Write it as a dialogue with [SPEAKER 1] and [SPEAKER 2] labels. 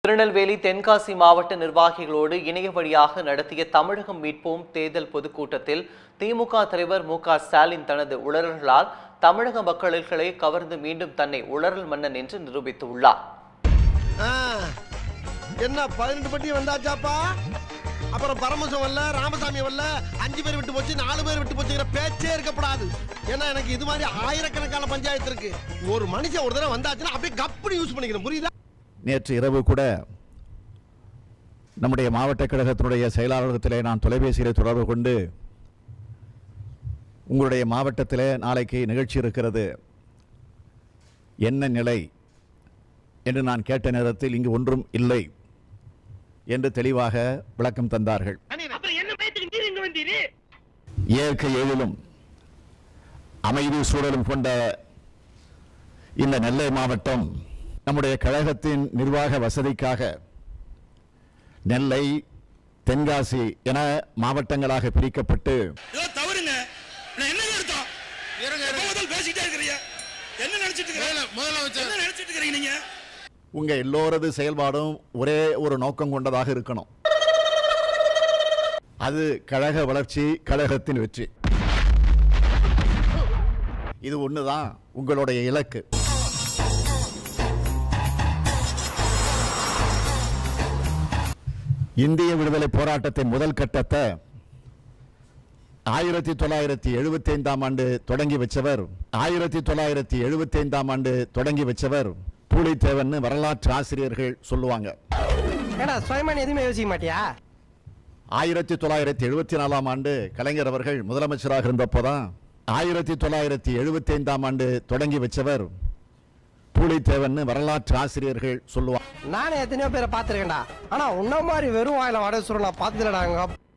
[SPEAKER 1] திருநெல்வேலி தென்காசி மாவட்ட நிர்வாகிகளோடு இணைய வழியாக நடத்திய தமிழகம் மீட்போம் தேர்தல் பொதுக்கூட்டத்தில் திமுக தலைவர் மு.க.ஸ்டாலின் தனது உளறல்களால் தமிழக மக்களை கவர்ந்து மீண்டும் தன்னை உளறல் மன்னன் என்று நிரூபித்துள்ளார்.
[SPEAKER 2] என்ன 18 பட்டி வந்தாச்சாப்பா? அப்புறம் பரமசம் வரல, ராமசாமி வரல, 5 பேர் விட்டு போச்சு, 4 பேர் விட்டு போச்சுங்கிற பேச்சே இருக்கப்படாது. ஏன்னா எனக்கு இது மாதிரி ஆயிரக்கணக்கான பஞ்சாயத்து இருக்கு. ஒரு மனுஷன் ஒரு தடவை வந்தாச்சுன்னா அப்படியே கப்புனு யூஸ் பண்ணிக்கணும். புரியுதா?
[SPEAKER 3] நேற்று இரவு கூட நம்முடைய மாவட்ட கழகத்தினுடைய செயலாளர்களிடத்திலே நான் தொலைபேசியில் தொடர்பு கொண்டு உங்களுடைய மாவட்டத்திலே நாளைக்கு நிகழ்ச்சி இருக்கிறது, என்ன நிலை என்று நான் கேட்ட நேரத்தில் இங்கு ஒன்றும் இல்லை என்று தெளிவாக விளக்கம் தந்தார்கள். இயற்கை எழிலும் அமைதி சூழலும் கொண்ட இந்த நெல்லை மாவட்டம் நம்முடைய கழகத்தின் நிர்வாக வசதிக்காக நெல்லை, தென்காசி என மாவட்டங்களாக பிரிக்கப்பட்டு உங்க எல்லோரது செயல்பாடும் ஒரே ஒரு நோக்கம் கொண்டதாக இருக்கணும். அது கழக வளர்ச்சி, கழகத்தின் வெற்றி. இது ஒண்ணுதான் உங்களுடைய இலக்கு. இந்திய விடுதலை போராட்டத்தின் முதல் கட்டத்தை 1975ஆம் ஆண்டு தொடங்கி வச்சவர் 1975ஆம் ஆண்டு தொடங்கி வச்சவர் பூலித்தேவன் வரலாற்று ஆசிரியர்கள் சொல்லுவாங்க.
[SPEAKER 2] ஏடா சுயமான் எதுமே யோசிக்க மாட்டியா?
[SPEAKER 3] 1974ஆம் ஆண்டு கலைஞர் அவர்கள் முதலமைச்சராக இருந்தப்போதான் 1975ஆம் ஆண்டு தொடங்கி வச்சவர் பூலித்தேவன் வரலாற்று ஆசிரியர்கள் சொல்லுவாங்க.
[SPEAKER 2] நானே எத்தனையோ பேரை பார்த்திருக்கேன்டா. ஆனா உன்ன மாதிரி வெறும் வாயில வடை சுருள் நான் பார்த்ததில்லடா.